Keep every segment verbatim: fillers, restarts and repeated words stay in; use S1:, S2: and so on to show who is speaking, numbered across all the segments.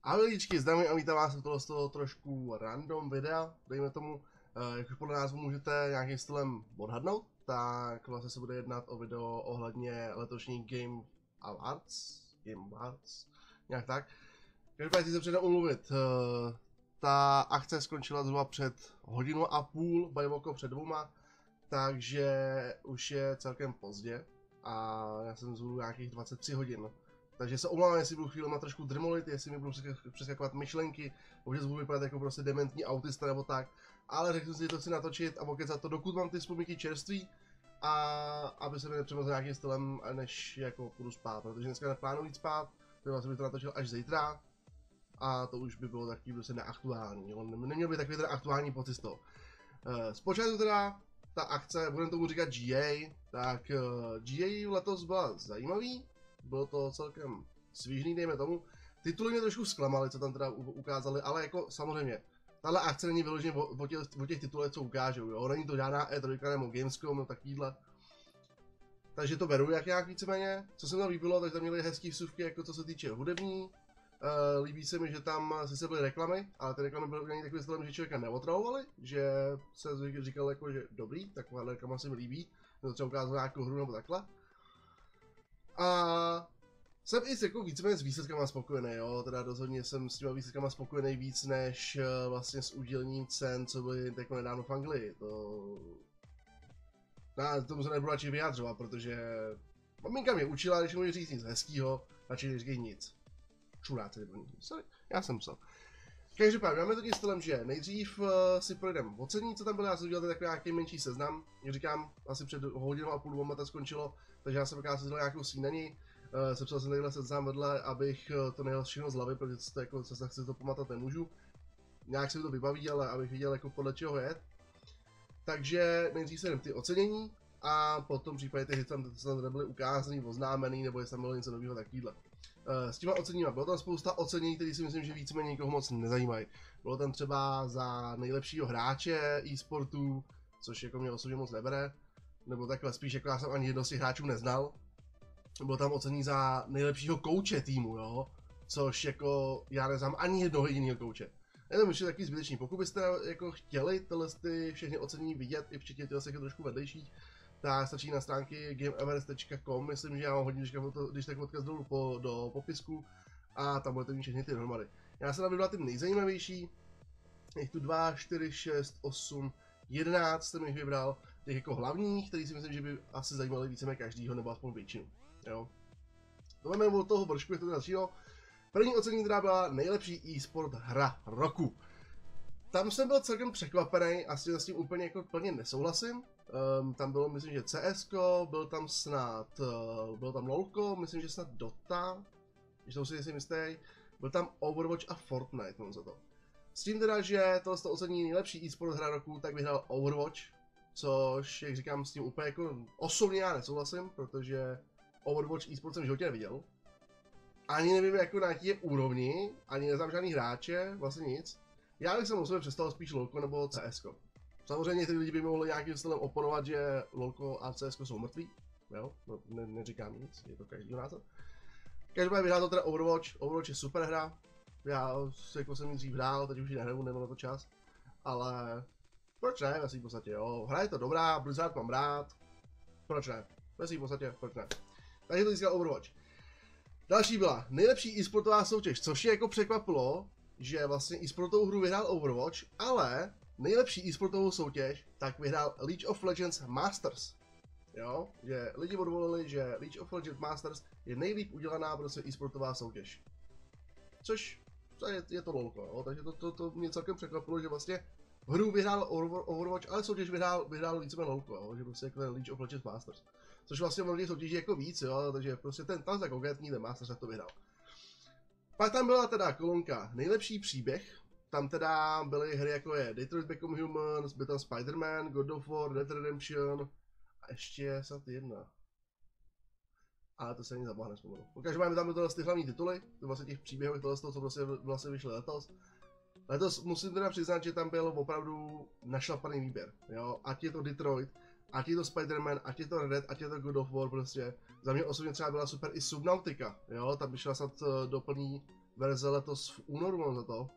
S1: Ahoj lidičky, zdravím a vítám vás u toho, z toho trošku random videa, dejme tomu, jak už podle názvu můžete nějakým stylem odhadnout, tak vlastně se bude jednat o video ohledně letošní Game Awards, Game Awards, nějak tak. Každopádně se předem umluvit, ta akce skončila zhruba před hodinu a půl, bajvoko před dvouma, takže už je celkem pozdě a já jsem zhruba nějakých dvacet tři hodin. Takže se omlouvám, jestli budu chvíli trošku drmolit, jestli mi budou přeskakovat myšlenky, občas budu vypadat jako prostě dementní autista nebo tak, ale řeknu si, že to chci natočit a pokecat to, dokud mám ty vzpomínky čerství a aby se mi nepřemazl nějakým stylem, než jako půjdu spát, protože dneska neplánuji jít spát, takže vlastně bych to natočil až zítra a to už by bylo takový prostě neaktuální, jo? Neměl by takový teda aktuální pocit z toho. Zpočátku teda ta akce, budeme tomu říkat G A, tak G A letos byla zajímavý. Bylo to celkem svížný, dejme tomu. Tituly mě trošku zklamaly, co tam teda ukázali, ale jako samozřejmě, tahle akce není vyloženě o, o, těch, o těch titulech, co ukážou, jo. Není to žádná E tři nebo Gamescom nebo takovýhle. Takže to beru jak nějak víceméně. Co se mi tam líbilo, tak tam měli hezký vsuvky, jako co se týče hudební. Uh, líbí se mi, že tam sice byly reklamy, ale ty reklamy byly udělané takovým stylem, že člověka neotravovali, že se říkal jako, že dobrý, taková reklama se mi líbí, to třeba ukázal nějakou hru nebo takhle. A jsem i jako víceméně s výsledkama spokojený, jo, teda rozhodně jsem s těma výsledkama spokojený víc než uh, vlastně s udělením cen, co byly jako nedávno v Anglii, to... No, tomu se nebudu radši vyjádřovat, protože maminka mě učila, když můžu říct nic hezkýho, radši neříkej nic. Čuráci nebo nic, sorry, já jsem psal. Každopádně máme to tím stylem, že nejdřív uh, si projdeme ocení, co tam bylo, já jsem udělal takový nějaký menší seznam, jak říkám, asi před hodinou a půl dvoma to skončilo, takže já jsem dokázal si nějakou snídaní, uh, sepsal jsem takhle seznam vedle, abych uh, to nejel všechno z hlavy, protože to jako se chci to pamatovat nemůžu, nějak se mi to vybaví, ale abych viděl jako podle čeho jet. Takže nejdřív se jdem ty ocenění a potom případně ty hity tam, tam nebyly ukázaný, oznámený, nebo jestli tam bylo něco nového takovýhle. S těma oceněníma bylo tam spousta ocenění, které si myslím, že víceméně nikoho moc nezajímají. Bylo tam třeba za nejlepšího hráče e-sportu, což jako mě osobně moc nebere, nebo takhle spíš jako já jsem ani jedno z těch hráčů neznal. Bylo tam ocenění za nejlepšího kouče týmu, jo, což jako já neznám ani jednoho jediného kouče. Je to myslím taky zbytečný, pokud byste jako chtěli tyhle ty všechny ocenění vidět, i včetně těch jako trošku vedlejších, tak stačí na stránky gameavers tečka com, myslím, že já mám hodně, když tak odkaz dolů po, do popisku a tam budete mít všechny ty dohromady. Já jsem tam vybral ty nejzajímavější, jich tu dva, čtyři, šest, osm, jedenáct jsem jich vybral, těch jako hlavních, který si myslím, že by asi zajímali víceméně každýho, nebo aspoň většinu, jo. To máme od toho vršku, jak to začínalo. První ocenění teda byla nejlepší e-sport hra roku. Tam jsem byl celkem překvapený, asi s tím úplně jako plně nesouhlasím. Um, tam bylo, myslím, že C S ko, byl tam snad, uh, byl tam LOLko, myslím, že snad Dota, když to si nejsem jistý, byl tam Overwatch a Fortnite, mám za to. S tím teda, že tohle to ocenění nejlepší e-sport hra roku, tak vyhrál Overwatch, což, jak říkám, s tím úplně jako osobně já nesouhlasím, protože Overwatch e-sport jsem v životě neviděl. Ani nevím, jako na jaký je úrovni, ani neznám žádný hráče, vlastně nic. Já bych se musel přestal spíš LOLko nebo C S ko. Samozřejmě ty lidi by mohli nějakým stylem oponovat, že LOLko a C S ko jsou mrtví, jo, no, ne, neříkám nic, je to každý názor. Každopádně vyhrál to teda Overwatch, Overwatch je super hra, já jako jsem ji dřív hrál, teď už ji nehraju, nemám na to čas, ale proč ne, ve svým podstatě, jo, hra je to dobrá, Blizzard mám rád, proč ne, ve svým podstatě, proč ne. Takže to získal Overwatch. Další byla nejlepší e-sportová soutěž, což je jako překvapilo, že vlastně e-sportovou hru vyhrál Overwatch, ale nejlepší e-sportovou soutěž tak vyhrál League of Legends Masters. Jo, že lidi odvolili, že League of Legends Masters je nejlíp udělaná prostě e-sportová soutěž. Což je, je to LOLko, jo, takže to, to, to mě celkem překvapilo, že vlastně hru vyhrál Overwatch, ale soutěž vyhrál, vyhrál víceméně LOLko, jo, že prostě jako ten League of Legends Masters. Což vlastně mnohdy soutěží jako víc, jo, takže prostě ten tam za konkrétní ten Masters tak to vyhrál. Pak tam byla teda kolonka nejlepší příběh, tam teda byly hry jako je Detroit Become Human, byl tam Spider-Man, God of War, Red Dead Redemption a ještě snad jedna. Ale to se ani zabavá nespomenu. Každopádně tam byly ty hlavní tituly, to vlastně těch příběhů, tohle z toho, co vlastně, vlastně vyšly letos. Letos musím teda přiznat, že tam byl opravdu našlapaný výběr, jo, ať je to Detroit, ať je to Spider-Man, ať je to Red Dead, ať je to God of War, prostě. Za mě osobně třeba byla super i Subnautica, jo, tam by šla snad do plný verze letos v únoru mám za to.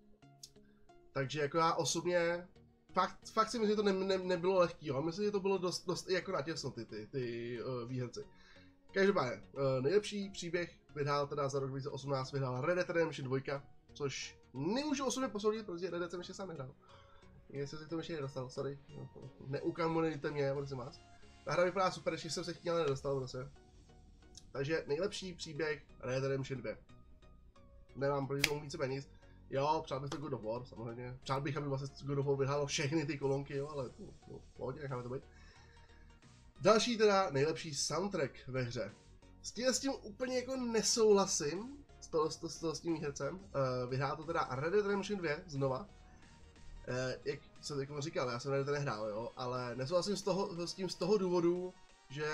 S1: Takže jako já osobně, fakt, fakt si myslím, že to ne, ne, nebylo lehký, jo. Myslím, že to bylo dost, dost jako natěsno ty, ty, ty uh, výherci. Každopádně, uh, nejlepší příběh vyhrál teda za rok dva tisíce osmnáct, vyhrál Red Dead Redemption dva, což nemůžu osobně posoudit, protože Red Dead jsem ještě sám nehrál. Jestli si to ještě nedostal, sorry. Neukamonujte mě, prosím vás. Ta hra vypadá super, ještě jsem se chtěl nedostal prostě. Takže nejlepší příběh Red Dead Redemption dva. Nemám proti tomu více peníz. Jo, přál bych to God of War, samozřejmě. Přál bych, aby vlastně God of War vyhrálo všechny ty kolonky, jo, ale no, no, pohodě, necháme to být. Další teda nejlepší soundtrack ve hře. S tím, s tím úplně jako nesouhlasím, s, to, s, to, s, to, s tím hercem. Uh, vyhrál to teda Red Dead Redemption dva znova. Uh, jak jsem jako říkal, já jsem Red Dead nehrál, jo, ale nesouhlasím s, toho, s tím z toho důvodu, že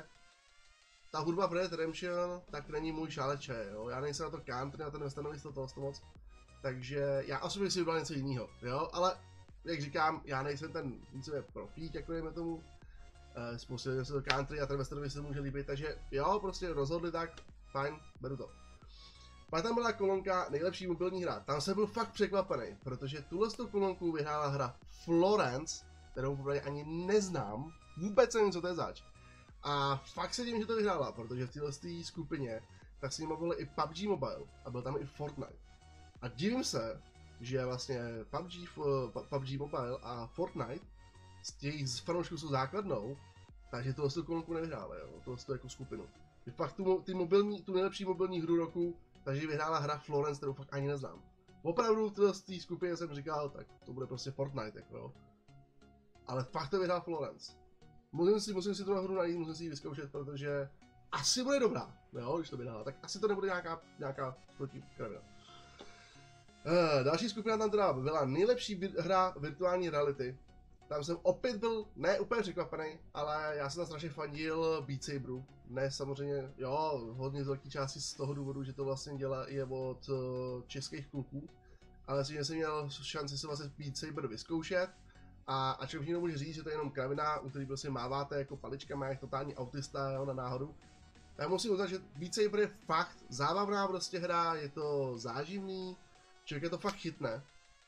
S1: ta hudba v Red Dead Redemption tak není můj šáleče, jo, já nejsem na to country, na ten westernové to to moc. Takže já osobně si vybral něco jiného, jo, ale jak říkám, já nejsem ten více profík, jako dejme tomu. E, Spoustu lidem se to country a ten westernový se může líbit, takže jo, prostě rozhodli tak, fajn, beru to. Pak tam byla kolonka nejlepší mobilní hra, tam jsem byl fakt překvapený, protože tuhle kolonku vyhrála hra Florence, kterou popravdě ani neznám, vůbec nevím, co to je zač. A fakt se divím, že to vyhrála, protože v této skupině tak s nimi byl i P U B G Mobile a byl tam i Fortnite. A divím se, že vlastně P U B G, P U B G Mobile a Fortnite z těch fanoušků jsou základnou, takže tohle tu kolonku nevyhrála, jo, tohle tu jako skupinu. Je fakt tu, ty mobilní, tu nejlepší mobilní hru roku, takže vyhrála hra Florence, kterou fakt ani neznám. Opravdu v té skupině jsem říkal, tak to bude prostě Fortnite, jako jo. Ale fakt to vyhrál Florence. Musím si, musím si tu hru najít, musím si ji vyzkoušet, protože asi bude dobrá, jo, když to vyhrála, tak asi to nebude nějaká, nějaká protikravina. Uh, další skupina tam teda byla nejlepší hra virtuální reality. Tam jsem opět byl ne úplně překvapený, ale já jsem tam strašně fandil Beat Saberu. Ne samozřejmě, jo, hodně z velké části z toho důvodu, že to vlastně dělá je od uh, českých kluků. Ale si jsem měl šanci se vlastně Beat Saber vyzkoušet. A ačkoliv někdo může říct, že to je jenom kravina, u který prostě máváte jako paličkama, jak totální autista, jo, na náhodu. Tak musím uznat, že Beat Saber je fakt zábavná prostě hra, je to záživný, člověk je to fakt chytne.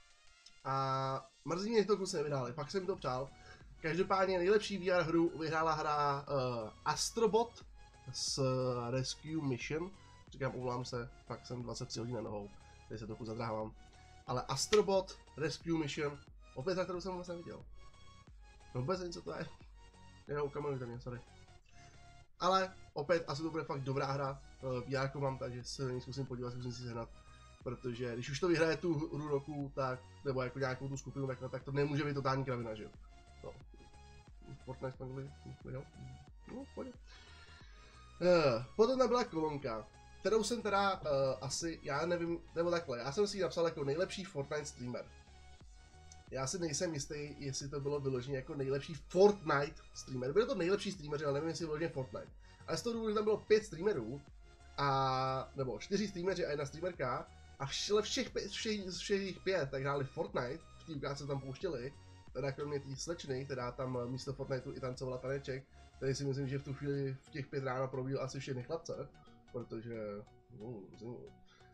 S1: A mrzí mě, že to kus nevydali, fakt jsem to přál. Každopádně nejlepší V R hru vyhrála hra uh, Astrobot s Rescue Mission. Říkám, umlám se, fakt jsem dvacet tři hodin na nohou, tady se trochu zadrhávám. Ale Astrobot Rescue Mission, opět hra, kterou jsem vůbec neviděl. No vůbec nevím, co to je. Jo, ukamenujte mě, sorry. Ale opět asi to bude fakt dobrá hra, V R mám, takže se na ní zkusím podívat, zkusím si sehnat. Protože když už to vyhraje tu hru roku, tak, nebo jako nějakou tu skupinu, tak, tak to nemůže být totální kravina, že jo. No. Fortnite jsme jo. No, pojď. Uh, potom tam byla kolonka, kterou jsem teda uh, asi, já nevím, nebo takhle, já jsem si ji napsal jako nejlepší Fortnite streamer. Já si nejsem jistý, jestli to bylo vyloženě jako nejlepší Fortnite streamer. Byl to nejlepší streamer, ale nevím, jestli vyloženě Fortnite. Ale z toho důvodu, že tam bylo pět streamerů, a, nebo čtyři streameři a jedna streamerka, a vše, všech, všech, všech pět tak hráli Fortnite, v té ukázce tam pouštěli, teda kromě té slečny, která tam místo Fortniteu i tancovala taneček, tady si myslím, že v tu chvíli v těch pět ráno probíl asi všechny chlapce, protože, no, zimu.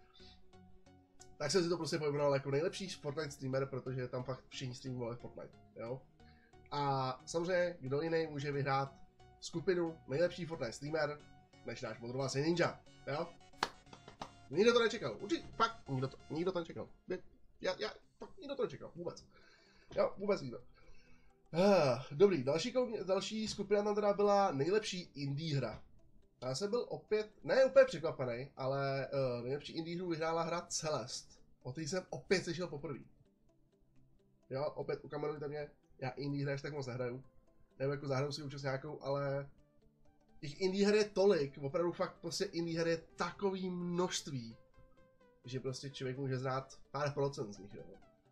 S1: Tak jsem si to prostě pojmenoval jako nejlepší Fortnite streamer, protože tam fakt všichni streamovali Fortnite, jo. A samozřejmě, kdo jiný může vyhrát skupinu nejlepší Fortnite streamer, než náš modrovář Ninja, jo. Nikdo to nečekal, určitě, fakt, nikdo to, nikdo to nečekal. Já, já, fakt, nikdo to nečekal, vůbec. Jo, vůbec nikdo. Ah, dobrý, další, další skupina tam teda byla nejlepší indie hra. Já jsem byl opět, ne úplně překvapený, ale uh, nejlepší indie hru vyhrála hra Celest. O té jsem opět slyšel poprvé. Jo, opět ukamerujte mě, já indie hry tak moc nehraju. Nebo jako zahraju si občas nějakou, ale těch indie her je tolik, opravdu fakt prostě indie her je takový množství, že prostě člověk může znát pár procent z nich, jo.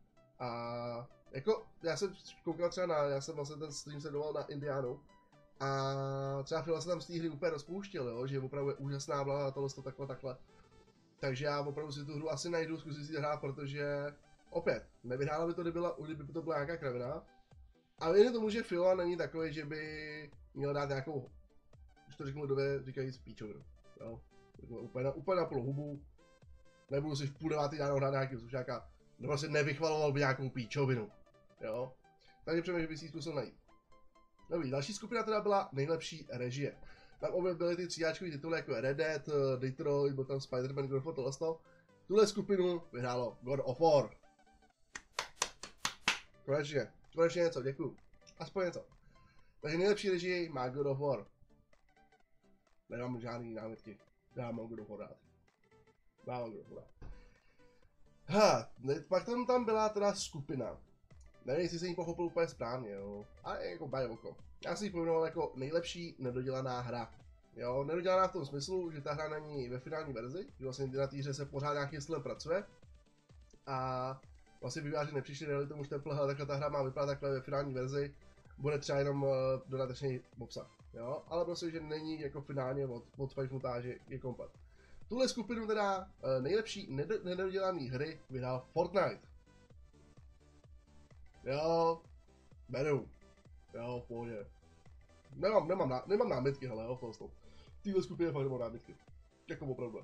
S1: A jako, já jsem koukal třeba na, já jsem vlastně ten stream sledoval na Indianu, a třeba Phil se tam z té hry úplně rozpouštěl, jo, že opravdu je úžasná, bla, tohle to takhle, takhle. Takže já opravdu si tu hru asi najdu, zkusím si hrát, protože opět, nevyhrála by to, kdyby, byla, kdyby to byla nějaká kravina. Ale jen tomu, že Phil není takový, že by měl dát nějakou, když to řeknu lidově, říkají píčovinu, jo. Úplně na, úplně na polohubu. Nebudu si v půl devátý ráno hrát nějaký slušáka, no prostě nevychvaloval by nějakou píčovinu, jo. Takže přemýšlím, že by si způsob najít. Dobrý, další skupina teda byla nejlepší režie. Tam obě byly ty tříáčkový tituly jako Red Dead, Detroit, byl tam Spider-Man, God of War, tohle z toho. Tuhle skupinu vyhrálo God of War. Konečně, konečně něco, děkuju. Aspoň něco. Takže nejlepší režii má God of War. Nemám žádný námitky. Já mám God of War rád. Já mám God of War rád. Ha, pak tam, tam byla teda skupina. Nevím, jestli jsem ji pochopil úplně správně, jo. Ale jako baj oko. Já si ji pojmenoval jako nejlepší nedodělaná hra. Jo, nedodělaná v tom smyslu, že ta hra není ve finální verzi, že vlastně na té hře se pořád nějakým stylem pracuje. A vlastně vývojáři nepřišli, dali tomu štemple, hele, takhle ta hra má vypadat takhle ve finální verzi, bude třeba jenom uh, dodatečný obsah, jo, ale prostě, že není jako finálně od, od spajfnutá, že je komplet. Tuhle skupinu teda uh, nejlepší nedo, nedodělaný hry vydal Fortnite. Jo, beru, jo, v pohodě. Nemám, nemám, ná, nemám námitky, hele, jo, v téhle skupině fakt nemám námitky, jako opravdu.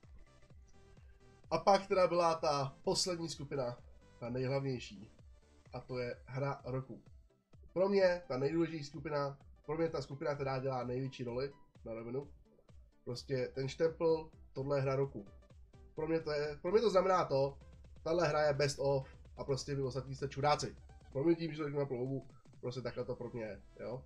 S1: A pak teda byla ta poslední skupina, ta nejhlavnější, a to je hra roku. Pro mě ta nejdůležitější skupina, pro mě ta skupina, která dělá největší roli na rovinu. Prostě ten štempel, tohle je hra roku. Pro mě to, je, pro mě to znamená to, tahle hra je best of a prostě vy ostatní jste čuráci. Pro mě tím, že to řeknu na plouvu, prostě takhle to pro mě je, jo.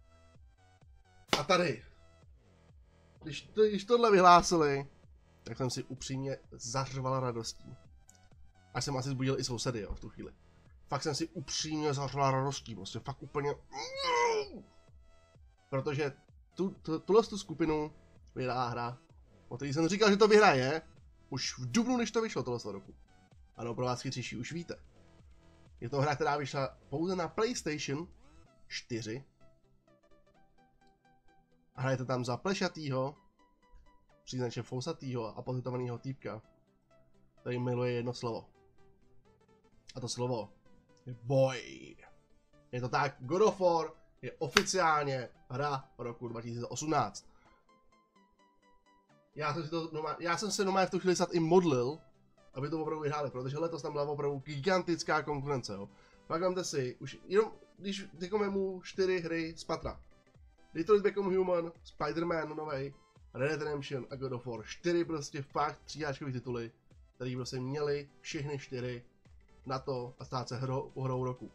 S1: A tady, když, to, když tohle vyhlásili, tak jsem si upřímně zařval radostí. Až jsem asi zbudil i sousedy, jo, v tu chvíli. Fakt jsem si upřímně zařval radostí, prostě fakt úplně... Protože tu, tu, tuhle tu skupinu vyhrá hra, o který jsem říkal, že to vyhraje, už v dubnu, než to vyšlo tohle roku. Ano, pro vás chytřejší už víte. Je to hra, která vyšla pouze na PlayStation čtyři. A hrajete tam za plešatýho, příznačně fousatýho a pozitovanýho týpka, který miluje jedno slovo. A to slovo je boj. Je to tak, God of War je oficiálně hra roku dva tisíce osmnáct. Já jsem, si to, já jsem se normálně v tu chvíli snad i modlil, aby to opravdu vyhráli, protože letos tam byla opravdu gigantická konkurence, jo. Pak vemte si, už jenom, když teďko vemu čtyři hry z patra. Detroit Become Human, Spider-Man novej, Red Dead Redemption a God of War. Čtyři prostě fakt tříáčkový tituly, který prostě měli všechny čtyři na to a stát se hrou, hrou roku.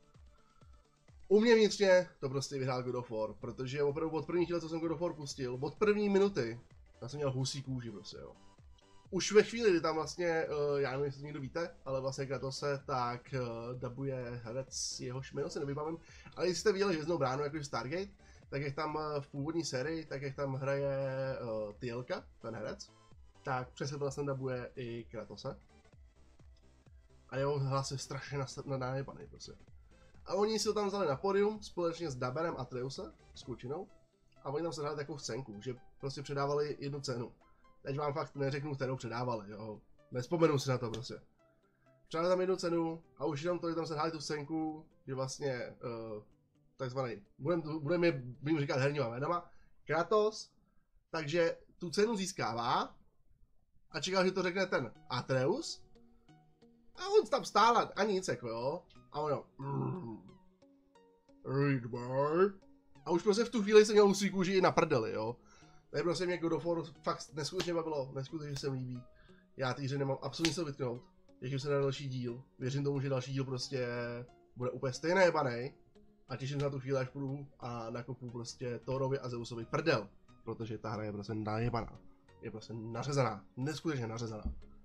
S1: U mě vnitřně to prostě vyhrál God of War, protože opravdu od první chvíle, co jsem God of War pustil, od první minuty, já jsem měl husí kůži prostě, jo. Už ve chvíli, kdy tam vlastně, uh, já nevím, jestli to někdo víte, ale vlastně Kratose, tak uh, dabuje herec, jehož jméno se nevybavím, ale jestli jste viděli Hvězdnou bránu, jakože Stargate, tak jak tam uh, v původní sérii, tak jak tam hraje uh, Tyelka, ten herec, tak přesně vlastně dabuje i Kratose. A jeho hlas je strašně nadájebaný prostě. A oni si ho tam vzali na podium společně s Daberem Atreuse, s klučinou, a oni tam se dali takovou scénku, že prostě předávali jednu cenu. Teď vám fakt neřeknu, kterou předávali, jo. Nespomenu si na to prostě. Předávali tam jednu cenu a už jenom to, že tam se dali tu scénku, že vlastně uh, takzvaný, budeme budem je budem říkat herníma jménama, Kratos, takže tu cenu získává a čekal, že to řekne ten Atreus a on tam stál a nic jako jo. A ono, mm, read my. A už prostě v tu chvíli jsem měl husí kůži i na prdeli, jo. Takže prostě mě God of War fakt neskutečně bavilo, neskutečně se mi líbí. Já té hře nemám absolutně co vytknout. Těším se na další díl. Věřím tomu, že další díl prostě bude úplně stejný jebanej. A těším se na tu chvíli, až půjdu a nakopu prostě Thorovi a Zeusovi prdel. Protože ta hra je prostě najebaná. Je prostě nařezaná, neskutečně nařezaná.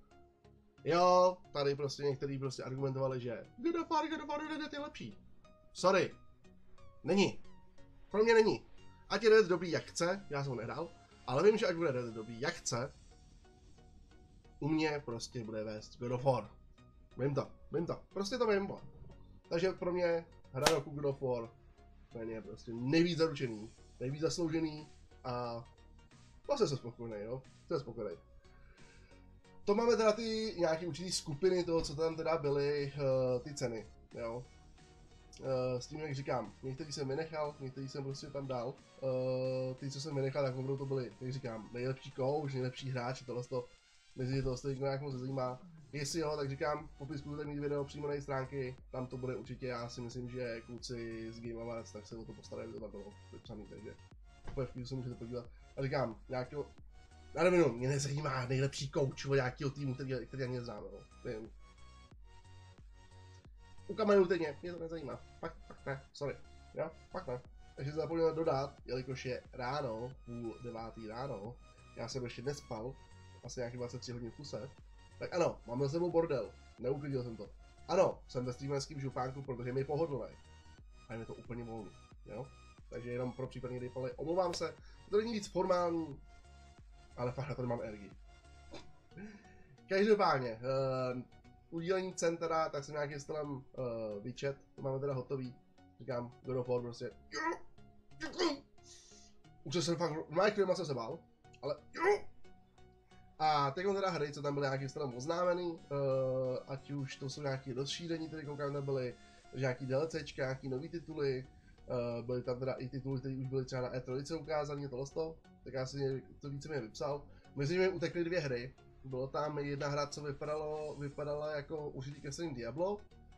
S1: Jo, tady prostě někteří prostě argumentovali, že God of War, God of War, Red Dead je lepší. Sorry. Není. Pro mě není. Ať je Red Dead dobrý jak chce, já jsem ho nehrál, ale vím, že ať bude Red Dead dobrý jak chce, u mě prostě bude vést God of War. Vím to, vím to, prostě to vím. Takže pro mě hra roku God of War je prostě nejvíc zaručený, nejvíc zasloužený a vlastně jsem spokojený, jo, jsem spokojený. To máme teda ty nějaký určitý skupiny toho, co tam teda byly, uh, ty ceny, jo. Uh, s tím, jak říkám, některý jsem vynechal, některý jsem prostě tam dal. Uh, ty, co jsem vynechal, tak opravdu to byly, jak říkám, nejlepší coach, nejlepší hráč, tohle to. Mezi to ostatní nějak moc zajímá. Jestli jo, tak říkám, v popisku budete mít video přímo na její stránky, tam to bude určitě, já si myslím, že kluci z Game Awards, tak se o to postarají, aby to tam bylo vypsaný, takže úplně v se můžete podívat. A říkám, nějakého, já nevím, mě nezajímá nejlepší kouč od nějakého týmu, který, který ani neznám, no. Nevím. U kamerů teď mě to nezajímá, fakt, fakt ne, sorry, jo, fakt ne. Takže se zapomněl dodat, jelikož je ráno, půl devátý ráno, já jsem ještě nespal, asi nějaký dvacet tři hodin v kuse, tak ano, mám za sebou bordel, neuklidil jsem to. Ano, jsem ve streamerském župánku, protože mi je pohodlné. A je to úplně volný, jo? Takže jenom pro případný rejpaly, omlouvám se, to není víc formální, ale fakt na to nemám energii. Každopádně, uh, udílení cen teda, tak jsem nějakým stylem uh, vyčet, to máme teda hotový. Říkám, God of War prostě, už jsem fakt, normálně chvíli jsem se bál, ale a teď teda hry, co tam byly nějakým stylem oznámený, uh, ať už to jsou nějaké rozšíření, které koukám, tam byly nějaký DLCčka, nějaký nový tituly, uh, byly tam teda i tituly, které už byly třeba na E tři ukázané, tohle to, tak já si to víceméně vypsal. Mezi nimi utekly dvě hry, bylo tam jedna hra, co vypadalo, vypadala jako užitý ke Diablo,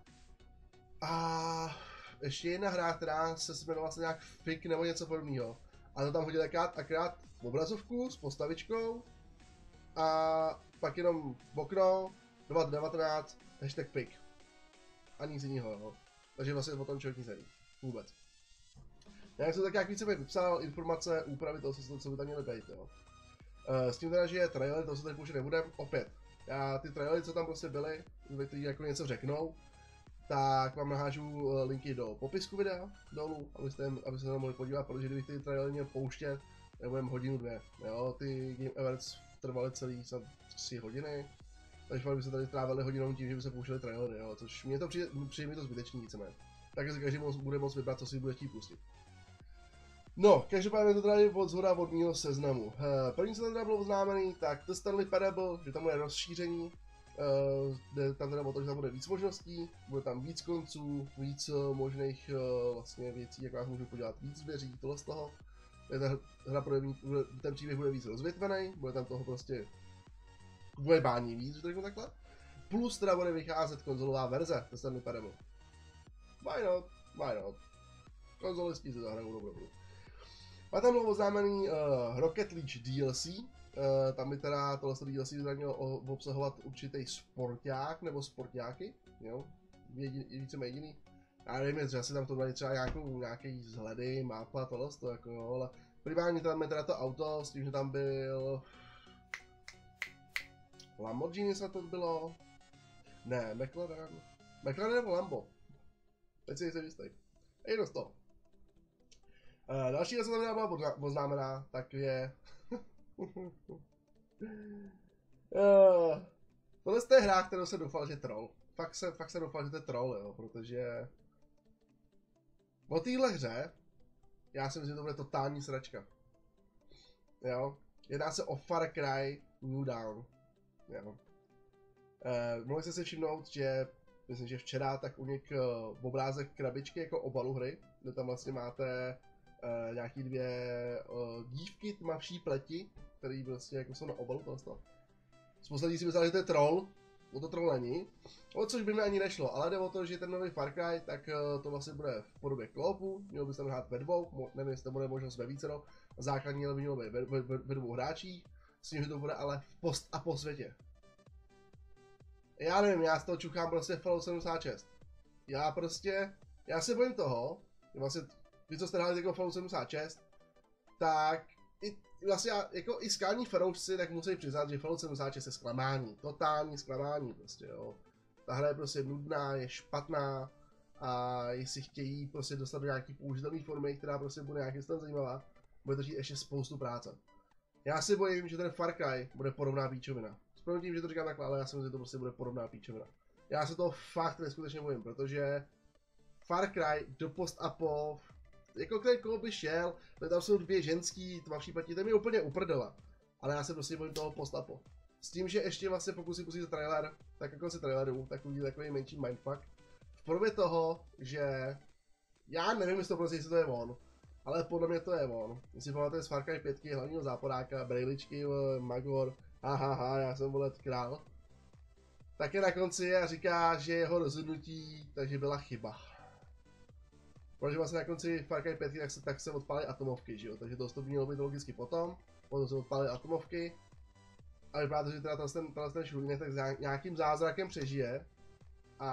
S1: a ještě jedna hra, která se jmenovala vlastně nějak Fik nebo něco podobného. A to tam hodil akrát, akrát obrazovku s postavičkou a pak jenom v okno, dva tisíce devatenáct, hashtag Fik. A nic jiného, jo. Takže vlastně o tom člověk nic neví. Vůbec. Já jsem tak jak více vypsal informace, úpravy toho, co by tam měly být, jo. S tím teda, že je trailer, to se tady použít nebudem, opět. Já ty trailery, co tam prostě byly, ty jako něco řeknou, tak vám nahážu linky do popisku videa dolů, abyste, abyste se tam mohli podívat, protože kdybych ty trailery měl pouštět, nebudem hodinu dvě, jo, ty Game Awards trvaly celý tři hodiny, takže by se tady trávili hodinou tím, že by se pouštěli trailery, jo, což mě to přijde, přijde mi to zbytečný víceméně. Takže si každý bude moct vybrat, co si bude chtít pustit. No, každopádně to teda je od zhora od mýho seznamu. První, co tam teda bylo oznámený, tak The Stanley Parable, že tam bude rozšíření. Uh, jde tam teda o to, že tam bude víc možností, bude tam víc konců, víc uh, možných uh, vlastně věcí, jak vás můžu podělat víc zvěří, tohle z toho. Ta hra bude mít, ten příběh bude víc rozvětvený, bude tam toho prostě bude bání víc, že to řeknu takhle. Plus teda bude vycházet konzolová verze, to Stanley Parable. Why not? Why not? Konzolisti se zahrajou dobrobu. A tam bylo oznámený uh, Rocket League D L C. Uh, tam by teda tohle D L C mělo obsahovat určitý sporták nebo sportáky, jo, více jediný. Já nevím, jestli asi tam to dali třeba nějakou, nějaký vzhledy, mapa, tohle to jako jo, ale primárně tam je teda to auto s tím, že tam byl Lamborghini, se to bylo, ne, McLaren, McLaren nebo Lambo, teď si nejsem jistý, jedno z toho. Uh, další věc, co tam byla oznámená, tak je Uh, tohle je hra, kterou jsem doufal, že je troll. Fakt se, fakt se doufal, že to je troll, jo, protože o téhle hře já si myslím, že to bude totální sračka. Jo, jedná se o Far Cry New Dawn. Jo. Uh, mohli jste si všimnout, že myslím, že včera tak unik uh, obrázek krabičky jako obalu hry, kde tam vlastně máte uh, nějaký dvě uh, dívky tmavší pleti, který prostě jako jsou na obalu toho. Spousta lidí si mysleli, že to je troll, o to troll není, o což by mi ani nešlo, ale jde o to, že ten nový Far Cry, tak to vlastně bude v podobě koopu, mělo by se tam hrát ve dvou, nevím, jestli to bude možnost ve vícero, základní by mělo být ve, ve, ve, ve dvou hráčích, s tím, že to bude ale v post a po světě. Já nevím, já z toho čuchám prostě Fallout sedmdesát šest. Já prostě, já se bojím toho, že vlastně, vy co jste hráli jako Fallout sedmdesát šest, tak i, vlastně jako i skální fanoušci tak musí přiznat, že Fallout sedmdesát šest je zklamání, totální zklamání prostě, jo. Ta hra je prostě nudná, je špatná a jestli chtějí prostě dostat do nějaký použitelné formy, která prostě bude nějakým způsobem zajímavá, bude to žít ještě spoustu práce. Já si bojím, že ten Far Cry bude podobná píčovina. S tím, že to říkám takhle, ale já si myslím, že to prostě bude podobná píčovina. Já se toho fakt neskutečně bojím, protože Far Cry do post-apo, jako kterýkoliv by šel, tam jsou dvě ženský tmavší platí, to mi úplně uprdela. Ale já se prostě bojím toho post-apo. S tím, že ještě vlastně pokud si pustíte trailer, tak jako si traileru, tak uvidíte takový menší mindfuck. V podobě toho, že já nevím, jestli to prostě jestli to je on, ale podle mě to je on. Když si pamatujete z Far Cry pět hlavního záporáka, brejličky, Magor, Aha, aha, já jsem volet král. Také na konci a říká, že jeho rozhodnutí, takže byla chyba. Protože vlastně na konci Far Cry pět tak se, tak se odpálily atomovky, že jo, takže to by mělo být logicky potom, potom se odpálily atomovky. A vypadá to, že teda ten, ten šulínek tak nějakým zázrakem přežije. A...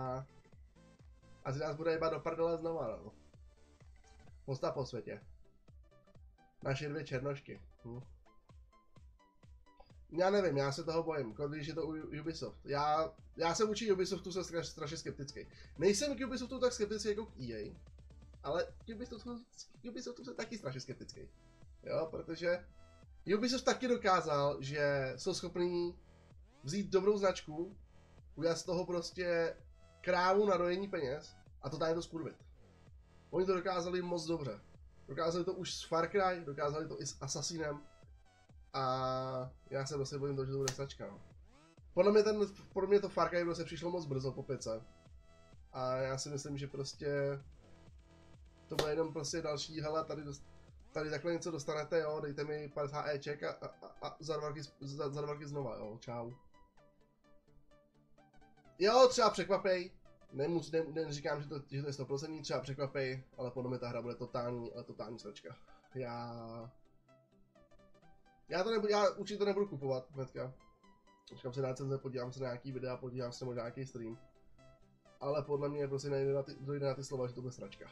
S1: A z nás bude jeba do prdele znova, no. Postav po světě. Naše dvě černošky. Hm. Já nevím, já se toho bojím, když je to u Ubisoft. Já, já jsem vůči Ubisoftu jsem straš, strašně skeptický. Nejsem k Ubisoftu tak skeptický jako k E A, ale k Ubisoftu, k Ubisoftu jsem taky strašně skeptický. Jo, protože Ubisoft taky dokázal, že jsou schopní vzít dobrou značku, udělat z toho prostě krávu na dojení peněz a to tady to skurvit. Oni to dokázali moc dobře. Dokázali to už s Far Cry, dokázali to i s Assassinem. A já se prostě bojím toho, že to bude sračka, no. Podle mě, ten, podle mě to Far Cry prostě přišlo moc brzo po pětce. A já si myslím, že prostě to bude jenom prostě další, hele, tady, dost, tady takhle něco dostanete, jo, dejte mi padesát éček a, a, a, a za, dva roky, za, za dva roky znova, jo, čau. Jo, třeba překvapej, nemus, ne, neříkám, že to, že to je sto procent, třeba překvapej, ale podle mě ta hra bude totální, ale totální sračka. Já... Já to nebudu, já určitě to nebudu kupovat hnedka. Počkám se na recenze, podívám se na nějaký videa, podívám se možná nějaký stream. Ale podle mě prostě nejde na ty, dojde na ty slova, že to bude sračka.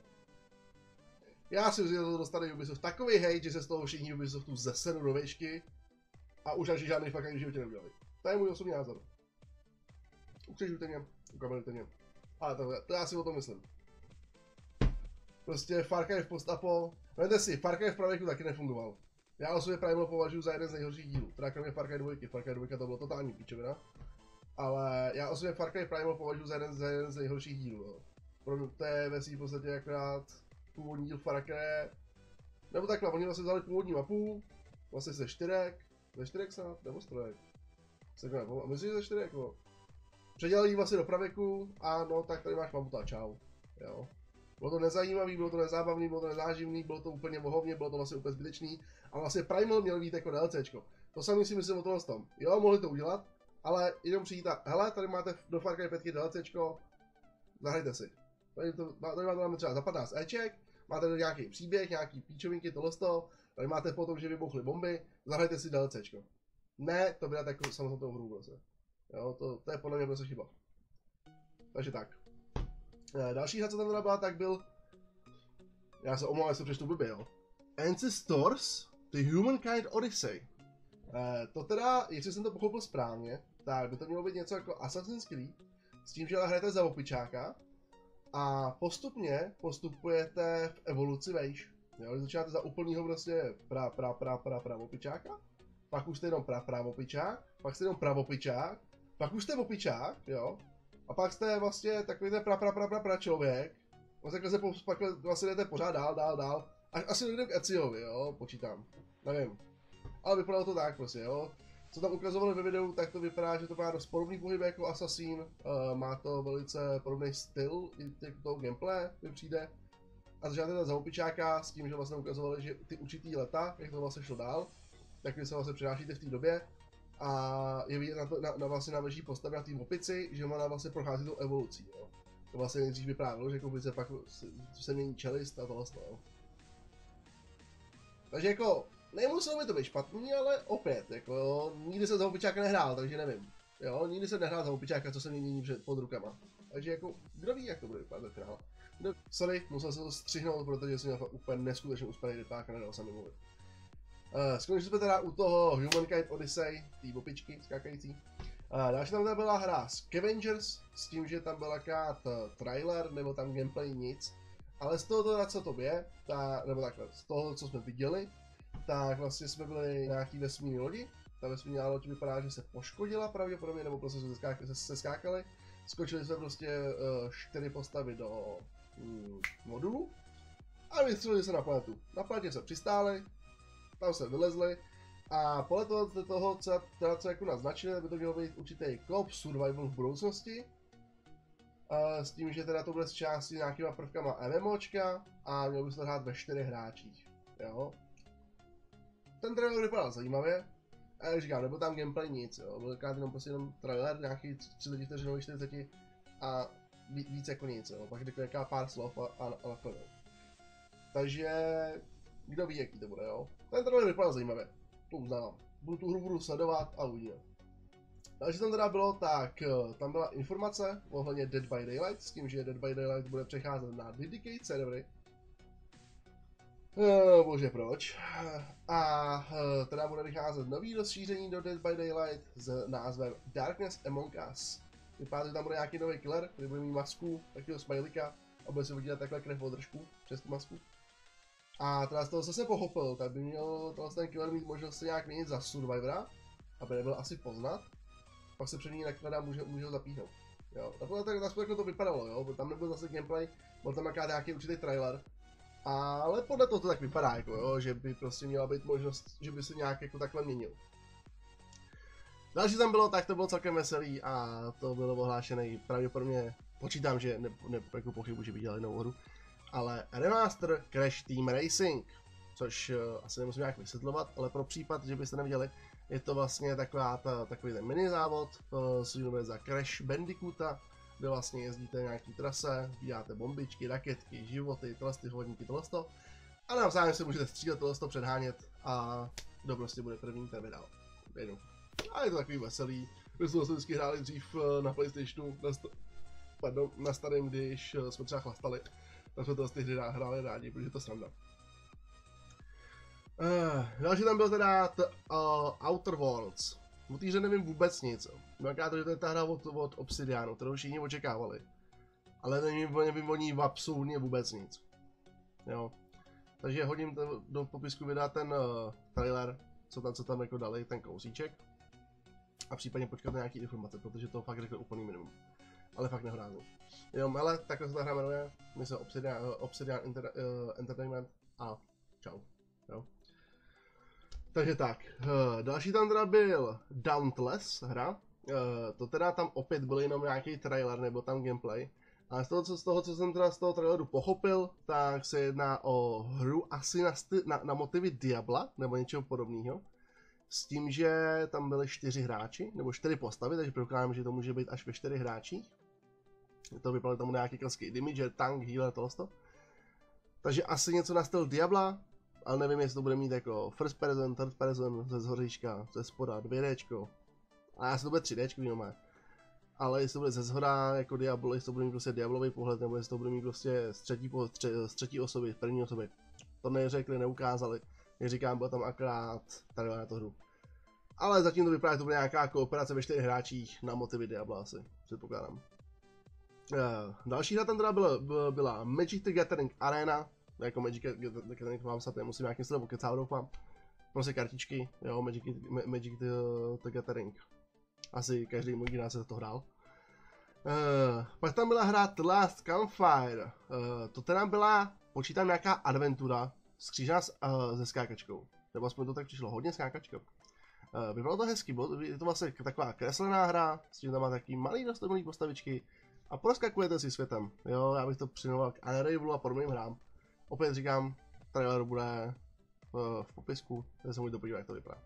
S1: Já si myslím, že to dostane Ubisoft takový hejt, že se z toho všichni Ubisoftu zesenou do výšky a už až žádný fakt ani v životě neudělali. To je můj osobní názor. Ukřižujte mě, ukamelujte mě. Ale to, to já si o tom myslím. Prostě Far Cry v post-apo, vemte si, Far Cry v pravěku taky nefungoval. Já osobně Primal považuji za jeden z nejhorších dílů, teda kromě Far Cry dva, Far Cry dva to bylo totální píčovina. Ale já osobně Far Cry Primal považuji za jeden, za jeden z nejhorších dílů. No. Pro mě to je ve svým podstatě akorát původní díl Far Cry. Nebo takhle, oni vlastně vzali původní mapu, vlastně ze čtyřek, ze čtyřek snad, nebo z trojek. Myslím, že ze čtyřek, no. Předělali ji vlastně do pravěku a no tak tady máš mamuta, čau. Jo. Bylo to nezajímavý, bylo to nezábavný, bylo to nezáživný, bylo to úplně vohovně, bylo to vlastně úplně zbytečný. A vlastně Primal měl být jako DLCčko. To samý si myslím o tom tom. Jo, mohli to udělat, ale jenom přijít a hele, tady máte do Far Cry pět DLCčko, zahrajte si. Tady, to, tady máte třeba za patnáct éček, máte tady nějaký příběh, nějaký píčovinky, tohle z toho, tady máte potom, že vybuchly bomby, zahrajte si DLCčko. Ne, to vydat jako samostatnou hru prostě. Jo, to, to je podle mě prostě chyba. Takže tak. Další hra, co tam teda byla, tak byl... Já se omlouvám, jestli přečtu blbě, jo. Ancestors, The Humankind Odyssey. Eh, to teda, jestli jsem to pochopil správně, tak by to mělo být něco jako Assassin's Creed, s tím, že hrajete za opičáka a postupně postupujete v evoluci vejš. Jo, začínáte za úplnýho prostě pra, pra, pra, pra, pra opičáka, pak už jste jenom pra, pra opičák, pak jste jenom pravopičák, pak už jste opičák, jo, a pak jste vlastně takový ten pra, pra, pra, pra, pra člověk, vlastně se po, pak vlastně jdete pořád dál, dál, dál, až asi dojdeme k Eziovi, jo, počítám, nevím. Ale vypadalo to tak prostě, jo. Co tam ukazovali ve videu, tak to vypadá, že to má dost podobný pohyb jako Assassin, uh, má to velice podobný styl i toho gameplay, mi přijde. A začínáte za opičáka s tím, že vlastně ukazovali, že ty určitý leta, jak to vlastně šlo dál, tak vy se vlastně přenášíte v té době a je vidět na, to, na, na vlastně na veží postavě na té opici, že ona vlastně prochází tou evolucí, jo. To vlastně nejdřív vyprávělo, že opice pak se, se mění čelist a tohle, jo. Takže jako, nemuselo by to být špatný, ale opět, jako jo, nikdy jsem za opičáka nehrál, takže nevím. Jo, nikdy jsem nehrál za opičáka, co se mění před, pod rukama. Takže jako, kdo ví, jak to bude vypadat král. No, sorry, musel jsem to střihnout, protože jsem měl fakt úplně neskutečně uspělý rypák a nedal jsem mi mluvit. Uh, skončili jsme teda u toho Humankind Odyssey, té opičky skákající. Uh, další tam teda byla hra Scavengers, s tím, že tam byl akát uh, trailer, nebo tam gameplay nic. Ale z toho teda, co to je, ta, nebo takhle, z toho, co jsme viděli, tak vlastně jsme byli na nějaký vesmírné lodi. Ta vesmírná loď vypadá, že se poškodila pravděpodobně, nebo prostě se, skákali, se, se skákali. Skočili jsme prostě uh, čtyři postavy do um, modulu a vystřelili se na planetu. Na planetě se přistáli, tam se vylezli a podle toho, toho co, teda, co jako naznačili, by to mělo být určitý co-op survival v budoucnosti. Uh, s tím, že teda to bude z části nějakýma prvkama MMOčka a mělo by se to hrát ve čtyřech hráčích, jo. Ten trailer vypadal zajímavě, A jak říkám, nebyl tam gameplay nic, jo, byl krát jenom prostě jenom trailer, nějaký třicet vteřinový, čtyřicet a víc jako nic, jo, pak řekl nějaká pár slov a, a, a nakonec. Takže, kdo ví, jaký to bude, jo. Ten trailer vypadal zajímavě, to uznávám. Budu tu hru budu sledovat a uvidíme. Další tam teda bylo, tak tam byla informace ohledně Dead by Daylight, s tím, že Dead by Daylight bude přecházet na dedicated servery. Uh, bože proč. A uh, teda bude vycházet nový rozšíření do Dead by Daylight s názvem Darkness Among Us. Vypadá, že tam bude nějaký nový killer, který bude mít masku, takového smajlika a bude se udělat takhle krev od držku přes tu masku. A teda z toho, co jsem pochopil, tak by měl ten killer mít možnost se nějak měnit za survivora, aby nebyl asi poznat. Pak se před ní nakládá, může, může ho zapíchnout. Jo, takhle tak, tak, tak to vypadalo, jo, tam nebyl zase gameplay, byl tam nějaký určitý trailer. Ale podle toho to tak vypadá, jako jo, že by prostě měla být možnost, že by se nějak jako takhle měnil. Další tam bylo, tak to bylo celkem veselý a to bylo ohlášené, pravděpodobně, počítám, že ne, ne jako pochybu, že by dělali novou hru, ale remaster Crash Team Racing, což uh, asi nemusím nějak vysvětlovat, ale pro případ, že byste neviděli, je to vlastně taková ta, takový ten mini závod, uh, se jmenuje za Crash Bandicoota, kde vlastně jezdíte nějaký trase, sbíráte bombičky, raketky, životy, tohle ty hodníky, tohle to. A navzájem se můžete střílet, tohle to předhánět a kdo prostě bude první, ten vydal. Jednou. A je to takový veselý. My jsme to vždycky hráli dřív na PlayStationu, na, st pardon, na starém, když jsme třeba chlastali. Tak jsme to ty hry hráli rádi, protože je to sranda. Uh, další tam byl teda t, uh, Outer Worlds. O té hře nevím vůbec nic. Vypadá to, že to je ta hra od, od Obsidianu, kterou všichni očekávali. Ale nevím, nevím o ní absolutně vůbec nic. Jo. Takže hodím to, do popisku vydat ten uh, trailer, co tam, co tam jako dali, ten kousíček. A případně počkat na nějaký informace, protože to fakt řekl úplný minimum. Ale fakt nehrázím. Jenom, ale takhle se ta hra jmenuje. My jsme Obsidian, uh, Obsidian Inter, uh, Entertainment a čau. Jo. Takže tak, uh, další tam teda byl Dauntless hra, uh, to teda tam opět byl jenom nějaký trailer nebo tam gameplay, ale z toho, co, z toho, co jsem teda z toho traileru pochopil, tak se jedná o hru asi na, na, na motivy Diabla nebo něčeho podobného, s tím, že tam byly čtyři hráči, nebo čtyři postavy, takže předpokládám, že to může být až ve čtyři hráčích. To vypadalo tomu nějaký klasický damager, tank, healer, tohle. Takže asi něco na styl Diabla. Ale nevím, jestli to bude mít jako first person, third person, ze zhoříčka, ze spoda, dvě déčko. A já si to bude tři déčko jenom. Ale jestli to bude ze zhora jako Diablo, jestli to bude mít prostě Diablový pohled, nebo jestli to bude mít prostě z třetí, po, tři, z třetí osoby, z první osoby. To neřekli, neukázali. Jak říkám, byl tam akorát tady na to hru. Ale zatím to vypadá, že to bude nějaká kooperace ve čtyřech hráčích na motivy Diabla asi, předpokládám. Uh, další hra tam teda byla, byla Magic the Gathering Arena. Jako Magic the Gathering vám se nemusím nějakým stylem pokecát, doufám. Prostě kartičky, jo, Magic, Magic the, the Gathering. Asi každý můj nás se to hrál. Uh, pak tam byla hra The Last Campfire. Uh, to teda byla, počítám, nějaká adventura skřížená s, uh, se skákačkou. Nebo aspoň to tak přišlo, hodně skákačka. Uh, vypadalo to hezky, bylo, je to vlastně taková kreslená hra, s tím tam má taky malý dostupný postavičky. A proskakujete si světem, jo, já bych to přinoval k Unravelu a podobným hrám. Opět říkám, trailer bude uh, v popisku, takže se můžete podívat, jak to vypadá.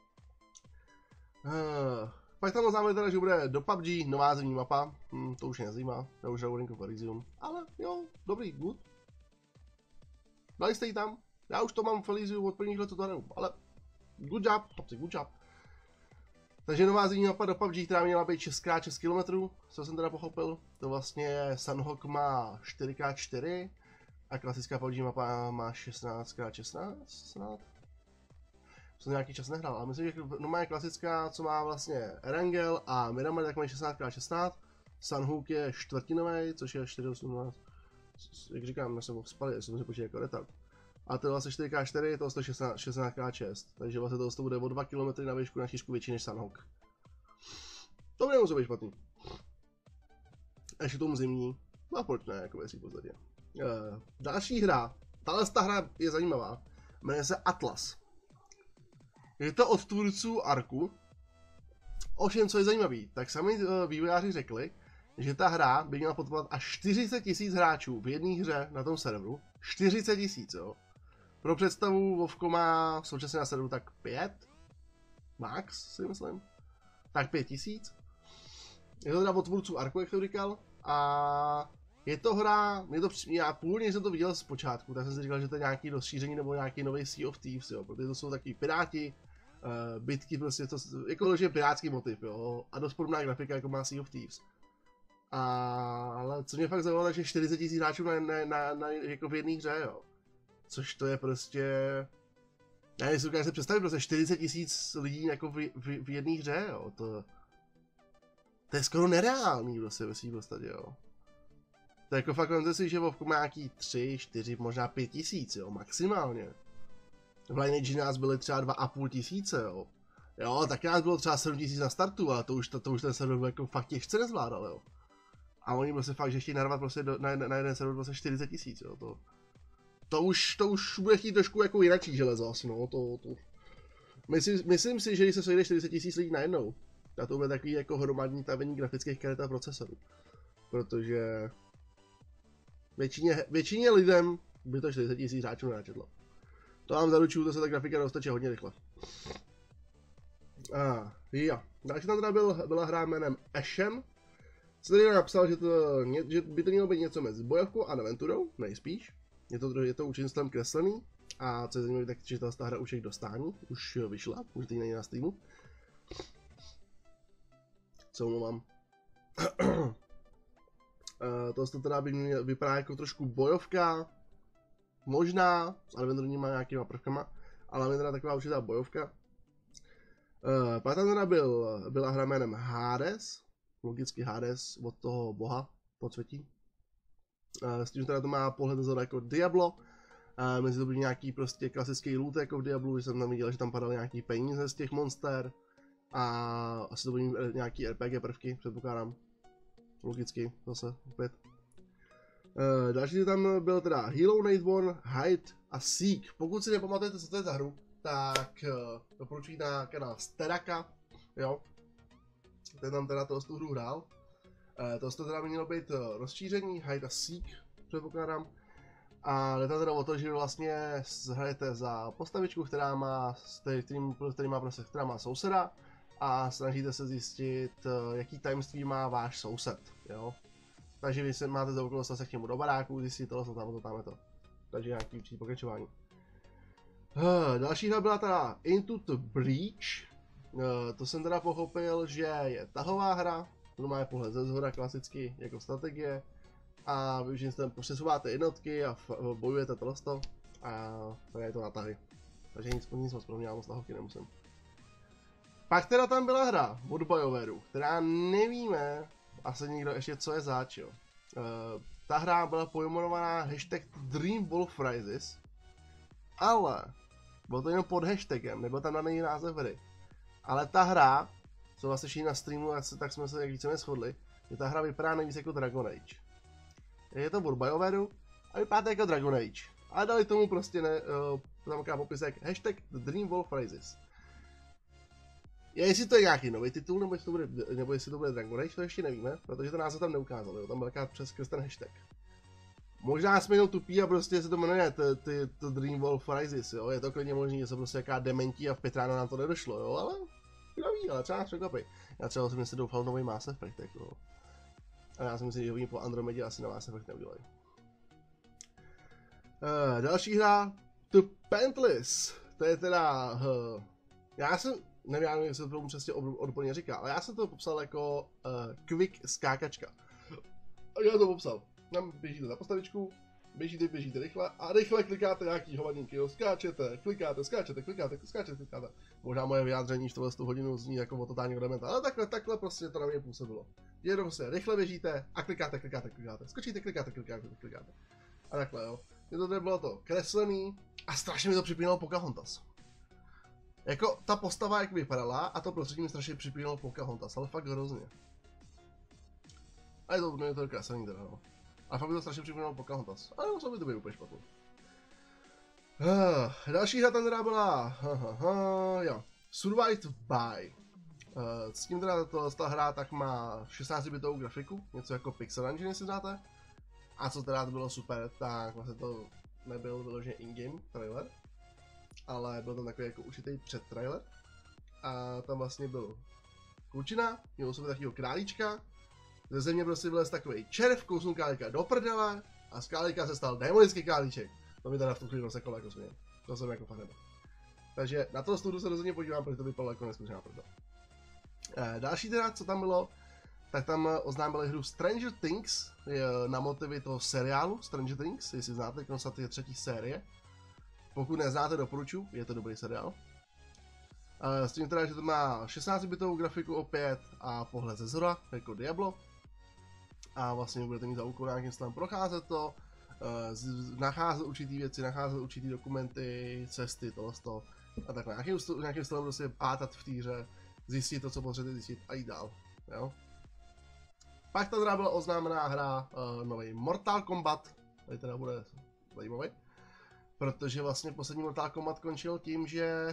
S1: Uh, pak tam oznámili teda, že bude do P U B G nová zimní mapa, hm, to už mě nezajímá, já už hraju Ring of Elysium, ale jo, dobrý, good. Dali jste ji tam, já už to mám v Elysium od prvních let, co to hraju, ale good job, popci, good job. Takže nová zimní mapa do P U B G, která měla být šest krát šest kilometrů, co jsem teda pochopil, to vlastně Sunhawk má čtyři krát čtyři, a klasická P U B G mapa má šestnáct krát šestnáct, snad? Jsem nějaký čas nehrál, ale myslím, že no má je klasická, co má vlastně Erangel a Miramar, tak mají šestnáct krát šestnáct. Sunhawk je čtvrtinový, což je čtyři osmnáct. Jak říkám, na sebou spali, jestli můžu počítat jako retard. A to je vlastně čtyři krát čtyři, to je šestnáct krát šest. Takže vlastně to bude o dva kilometry na výšku na šířku větší než Sunhawk. To by nemuselo být špatný. A ještě tomu zimní. No a proč ne, jako věcí v podstatě. Uh, další hra, tahle ta hra je zajímavá, jmenuje se Atlas. Je to od tvůrců Arku. Ovšem, co je zajímavý, tak sami uh, vývojáři řekli, že ta hra by měla podporovat až čtyřicet tisíc hráčů v jedné hře na tom serveru. čtyřicet tisíc, jo. Pro představu, Vovko má současně na serveru tak pět. max si myslím, tak pět tisíc. Je to teda od tvůrců Arku, jak to říkal, a je to hra, mě to, já původně jsem to viděl z počátku, tak jsem si říkal, že to je nějaký rozšíření nebo nějaký nový Sea of Thieves, jo, protože to jsou takový piráti, uh, bitky, prostě to, jako že pirátský motiv, jo, a dost podobná grafika, jako má Sea of Thieves. A, ale co mě fakt zaujalo, takže čtyřicet tisíc hráčů na, na, na, na, jako v jedné hře, jo. Což to je prostě... Já si dokážu si představit, prostě čtyřicet tisíc lidí jako v, v, v jedné hře, jo. To, to je skoro nereálný, prostě ve svým podstatě, jo. To jako fakt vemte si, že Vovku má nějaký tři, čtyři, možná pět tisíc, jo, maximálně. V Lineage nás byly třeba dva a půl tisíce, jo. Jo, tak nás bylo třeba sedm tisíc na startu, ale to už, to, to už ten server jako fakt těžce nezvládal, jo. A oni prostě fakt, že chtějí narvat prostě do, na, na jeden server prostě čtyřicet tisíc, jo, to... To už, to už bude chtít trošku jako jinačí železo asi, no, to, to... Myslím, myslím si, že když se sejde čtyřicet tisíc lidí najednou, tak to bude takový jako hromadní tavení grafických karet a procesorů. Protože... Většině, většině lidem by to čtyřicet tisíc hráčů nenačetlo. To vám zaručuju, to se ta grafika rozteče hodně rychle. A ah, jo. Další tam teda byl, byla hra jménem Ashen. Se tady napsal, že, to, že by to mělo být něco mezi bojovkou a aventurou, nejspíš. Je to, je to účinstvem kreslený. A co je zajímavé, tak že ta hra už je k dostání, už vyšla, můžete ji najít na Steamu. Co omlouvám. Uh, to teda by mě vypadá jako trošku bojovka, možná s adventurníma nějakýma prvkama, ale je teda taková určitá bojovka. Uh, pak tam teda byl, byla hra jménem Hades, logicky Hades od toho boha podsvětí. Uh, s tím, že teda to má pohled zhora jako Diablo, uh, mezi to byl nějaký prostě klasický loot jako v Diablu, že jsem tam viděl, že tam padaly nějaký peníze z těch monster a asi to byly nějaký R P G prvky, předpokládám. Logicky, zase, opět. Uh, další tam byl teda Halo, Nightborn, Hide a Seek. Pokud si nepamatujete, co to je za hru, tak uh, doporučuji na kanál Steraka, jo. Ten tam teda tu hru hrál. Uh, to teda mělo být uh, rozšíření, Hide a Seek, předpokládám. A jde tam teda o to, že vlastně hrajete za postavičku, která má, který, který má, prostě, která má souseda. A snažíte se zjistit, jaký tajemství má váš soused, jo. Takže vy se máte za úkol se k němu do baráku, zjistit tohle, tam to, tam to. Takže nějaký přijít pokračování. Uh, další hra byla teda Into the Breach. Uh, to jsem teda pochopil, že je tahová hra, to má pohled ze zhora klasicky jako strategie. A vy už tam přesouváte jednotky a bojujete tohle a tady je to na tahy. Takže nic, nic moc pro mě, já moc tahovky nemusím. Pak teda tam byla hra od BioWareu, která nevíme asi nikdo ještě co je zač, jo. Uh, ta hra byla pojmenovaná hashtag Dream Wolf Rises, ale bylo to jenom pod hashtagem, nebyl tam daný název hry. Ale ta hra, co vlastně šli na streamu, tak jsme se jak více shodli, že ta hra vypadá nejvíc jako Dragon Age. Je to od BioWareu a vypadá to jako Dragon Age. Ale dali tomu prostě ne, uh, tam popisek hashtag Dream Wolf Rises. Já jestli to je nějaký nový titul, nebo jestli to bude, nebo jestli to bude Dragon Age, to ještě nevíme, protože to název tam neukázal, jo, tam byl taková přes ten hashtag. Možná jsme jenom tupí a prostě se to jmenuje to Dream Wolf Rises, jo, je to klidně možný, že se prostě jaká dementí a v pět ráno nám to nedošlo, jo, ale kdo ví, ale třeba nás překvapí. Já třeba jsem si doufal nový Mass Effect, jako. A já si myslím, že oni po Andromedě asi na Mass Effect neudělají. Uh, další hra, The Pantless, to je teda, uh, já jsem, nevím, jak se to tomu přesně odborně říká, ale já jsem to popsal jako uh, quick skákačka. A já to popsal. Tam běžíte za postavičku, běžíte, běžíte rychle a rychle klikáte nějaký hovadinky, jo, skáčete, klikáte, skáčete, klikáte, skáčete, klikáte. Možná moje vyjádření v tohle hodinu zní jako o totálního dementa, ale takhle, takhle prostě to na mě působilo. Jenom se rychle běžíte a klikáte, klikáte, klikáte, skočíte, klikáte, klikáte, klikáte. A takhle, jo. Je to tady bylo to kreslený a strašně mi to připínalo Pocahontas. Jako ta postava jak vypadala a to prostředí mi strašně připínalo Pocahontas, ale fakt hrozně. A je to, je to kreslený teda, no. A fakt by to strašně připomínalo Pocahontas, ale musel by to být úplně špatný. Uh, další hra tam teda byla, uh, uh, uh, jo, Survived by. Uh, s tím teda ta hra tak má šestnáct bitovou grafiku, něco jako Pixel Engine, jestli znáte. A co teda to bylo super, tak vlastně to nebyl vyloženě in-game trailer, ale byl tam takový jako určitý předtrailer. a tam vlastně byl klučina, měl sobě takového králíčka, ze země prostě vylez takový červ, kousnul králíka do prdele a z králíka se stal démonický králíček. To mi teda v tu chvíli doseklo jako směr. To jsem jako fakt nebyl. Takže na to studu se rozhodně podívám, protože to vypadalo jako neskutečná prdel. E, další teda, co tam bylo, tak tam oznámili hru Stranger Things na motivy toho seriálu Stranger Things, jestli znáte, snad je třetí série. Pokud neznáte, doporučuji, je to dobrý seriál. S tím teda, že to má šestnáct bitovou grafiku opět a pohled ze zhora, jako Diablo. A vlastně budete mít za úkol nějakým stylem procházet to, nacházet určitý věci, nacházet určitý dokumenty, cesty, tohle to a takhle. Nějakým, nějakým stylem prostě pátat v té hře, zjistit to, co potřebujete zjistit a jít dál. Jo? Pak teda byla oznámená hra uh, nový Mortal Kombat, tady teda bude zajímavý, protože vlastně poslední Mortal Kombat končil tím, že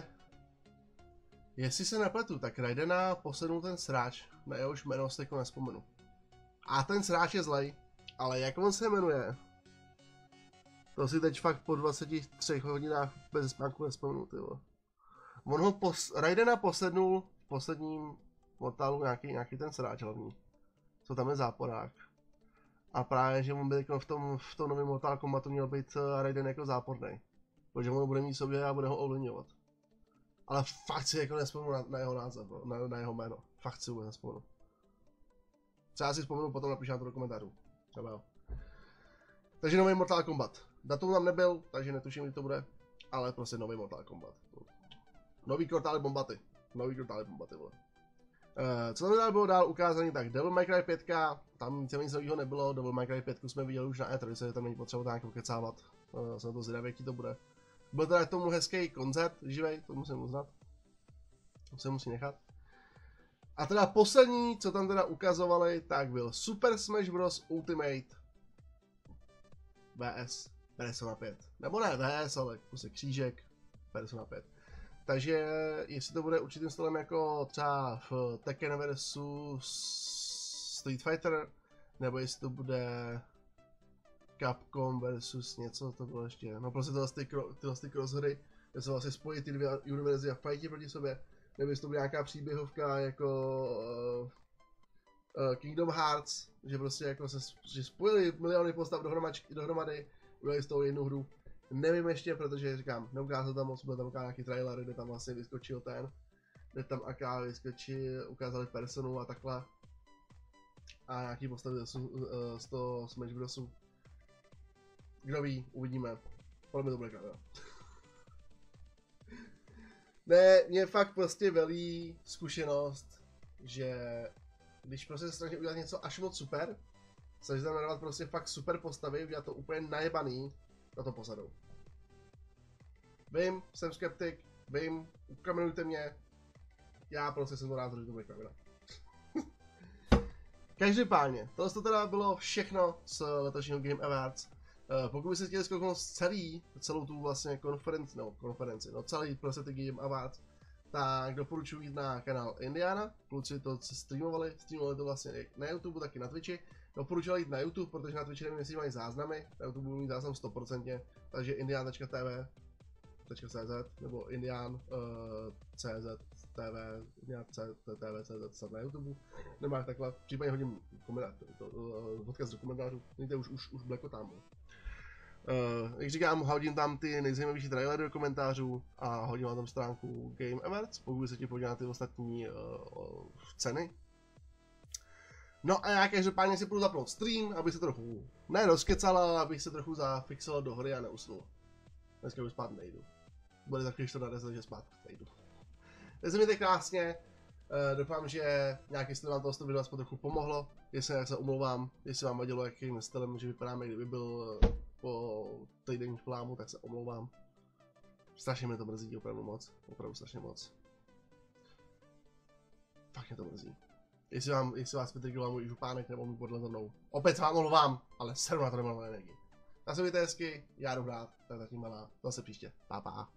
S1: jestli se nepletu, tak Raidena posednul ten sráč, na jehož jméno se jako nespomenu. A ten sráč je zlej, ale jak on se jmenuje, to si teď fakt po dvaceti třech hodinách bez spánku nespomenu, tyvo. On ho pos Raidena posednul v posledním Mortalu nějaký, nějaký ten sráč hlavní. Co tam je záporák. A právě, že on byl jako v tom, v tom novém Mortal Kombatu měl být Raiden jako záporný. Protože on ho bude mít sobě a bude ho ovlivňovat. Ale fakt si jako nespomenu na, na jeho název, na, na jeho jméno. Fakt si vůbec nespomenu. Co já si vzpomenu, potom napíšu to do komentářů. Třeba jo. Takže nový Mortal Kombat. Datum tam nebyl, takže netuším, kdy to bude. Ale prostě nový Mortal Kombat. Nový Kortály Bombaty. Nový Kortály Bombaty, vole. Uh, co tam dál bylo dál ukázaný, tak Devil May Cry pět, tam nic nového nebylo, Devil May Cry pět jsme viděli už na E tři, tam není potřeba to nějak ukecávat, uh, jsem to zvědavý, jaký to bude. Byl teda k tomu hezký koncert, živej, to musím uznat, to se musí nechat. A teda poslední, co tam teda ukazovali, tak byl Super Smash Bros. Ultimate V S Persona pět, nebo ne V S, ale prostě křížek Persona pět. Takže jestli to bude určitým stylem jako třeba v Tekken versus Street Fighter, nebo jestli to bude Capcom versus něco, to bylo ještě, no prostě tyhle, ty, tyhle ty crosshory, kde se vlastně spojí ty dvě univerzy a fajti proti sobě, nebo jestli to bude nějaká příběhovka jako uh, uh, Kingdom Hearts, že prostě jako se že spojili miliony postav dohromady, dohromady udělali z toho jednu hru. Nevím ještě, protože říkám, neukázal tam moc, byl tam nějaký trailer, kde tam vlastně vyskočil ten, kde tam aká vyskočil, ukázali personu a takhle. A nějaký postavy z toho Smash Brosu. Kdo ví, uvidíme. Podle mě to bude krát. Ne, mě fakt prostě velí zkušenost, že když prostě se snaží udělat něco až moc super, snaží tam nadávat prostě fakt super postavy, udělat to úplně najebaný, na to posadou. Vím, jsem skeptik, vím, ukamenujte mě, já prostě jsem to rád, že to bude kravina. Každopádně, tohle to teda bylo všechno z letošního Game Awards. Uh, pokud byste chtěli zkouknout celý, celou tu vlastně konferenci, no konferenci, no celý prostě ty Game Awards, tak doporučuji jít na kanál Indiana, kluci to streamovali, streamovali to vlastně i na YouTube, taky na Twitchi. Doporučuji jít na YouTube, protože na Twitchi nevím, jestli mají záznamy, na YouTube budu mít záznam sto procent, takže indian tečka t v tečka c z nebo indian tečka c z t v, indian tečka t v tečka c z na YouTube, nebo jak takhle, případně hodím komentář, odkaz do komentářů, vidíte, už, už, už blekotám. Uh, jak říkám, hodím tam ty nejzajímavější trailery do komentářů a hodím tam stránku Game Awards, pokud se ti podívat na ty ostatní uh, ceny. No a já každopádně si půjdu zapnout stream, abych se trochu, ne rozkecal, ale abych se trochu zafixoval do hry a neusnul. Dneska už spát nejdu. Bude takový čtrnáct deset, že spát nejdu. Teď se mějte krásně, uh, doufám, že nějaký styl vám toho video aspoň trochu pomohlo. Jestli jak se omlouvám, jestli vám vadilo jakým stylem, že vypadáme, kdyby byl uh, po týdenní plámu, tak se omlouvám. Strašně mě to mrzí, opravdu moc, opravdu strašně moc. Fakt mě to mrzí. Jestli, vám, jestli vás vytrigoval můj župánek nebo můj podle mnou. Opět se vám omlouvám, ale seru na to nemám energii. Tak se mějte hezky, já jdu hrát, tak zatím malá, zase příště. Pa, pa.